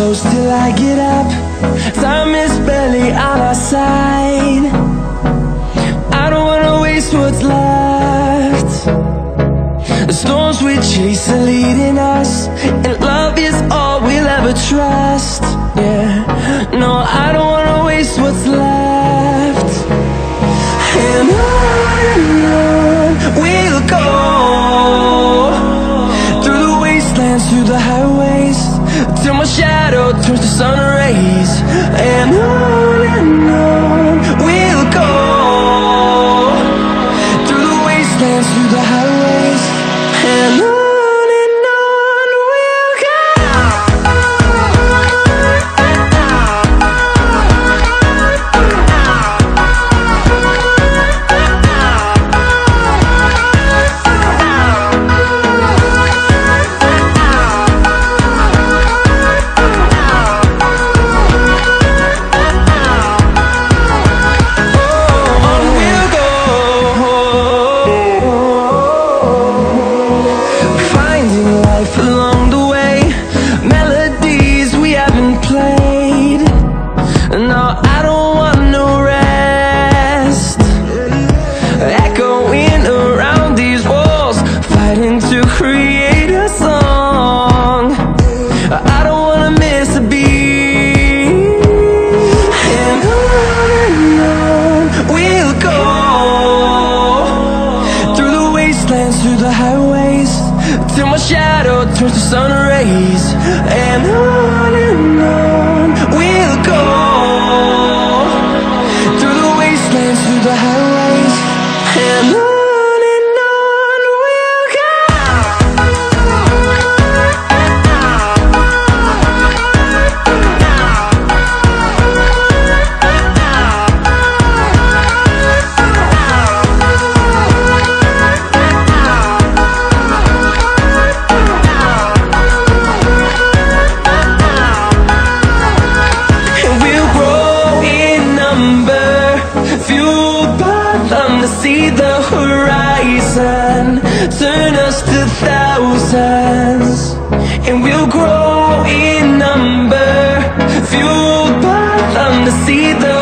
close till I get up. Time is barely on our side. I don't wanna waste what's left. The storms we chase are leading us, and love is all we'll ever trust. Yeah, no, I don't wanna waste what's left. And on we'll go, through the wastelands, through the highways, till my shadow turns to sun rays. And on we'll go, through the wastelands, through the highways, and on. Along the way, melodies we haven't played. No, I don't want no rest. Echoing around these walls, fighting to create a song. I don't wanna miss a beat. And on we'll go, through the wastelands, through the highways, till my shadow turns to sun rays. And on we'll go, through the wastelands, through the highways, and on. See the horizon, turn us to thousands, and we'll grow in number, fueled by them to see the